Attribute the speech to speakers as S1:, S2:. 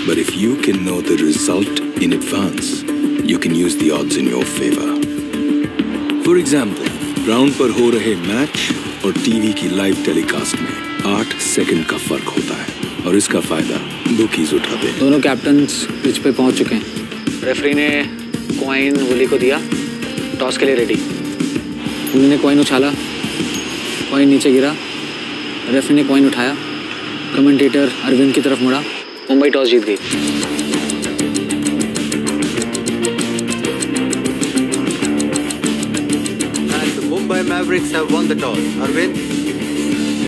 S1: But if you can know the result in advance, you can use the odds in your favor. For example, ground पर हो रहे match और TV की live telecast में 8 second का फर्क होता है और इसका फायदा बुकीज उठाते हैं।
S2: दोनों कैप्टन्स पिच पे पहुंच चुके हैं। रेफरी ने कॉइन वुली को दिया, टॉस के लिए रेडी। वुली ने कॉइन उछाला, कॉइन नीचे गिरा। रेफरी ने कॉइन उठाया, कमेंटेटर अरविंद की तरफ मुड़ा। मुंबई टॉस जीत गई।
S3: Mumbai Mavericks have won the toss. Arvind?